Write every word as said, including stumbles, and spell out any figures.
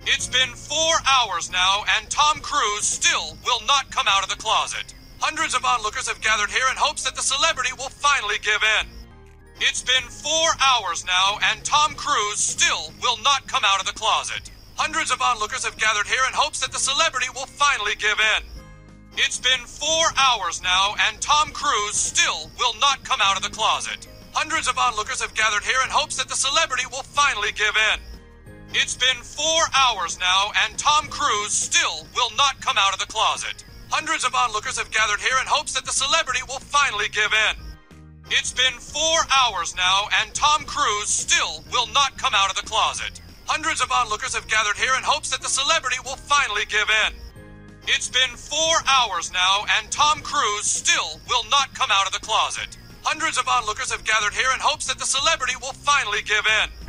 It's been four hours now, and Tom Cruise still will not come out of the closet. Hundreds of onlookers have gathered here in hopes that the celebrity will finally give in. It's been four hours now, and Tom Cruise still will not come out of the closet. Hundreds of onlookers have gathered here in hopes that the celebrity will finally give in. It's been four hours now, and Tom Cruise still will not come out of the closet. Hundreds of onlookers have gathered here in hopes that the celebrity will finally give in. It's been four hours now, and Tom Cruise still will not come out of the closet. Hundreds of onlookers have gathered here in hopes that the celebrity will finally give in. It's been four hours now, and Tom Cruise still will not come out of the closet. Hundreds of onlookers have gathered here in hopes that the celebrity will finally give in. It's been four hours now, and Tom Cruise still will not come out of the closet. Hundreds of onlookers have gathered here in hopes that the celebrity will finally give in.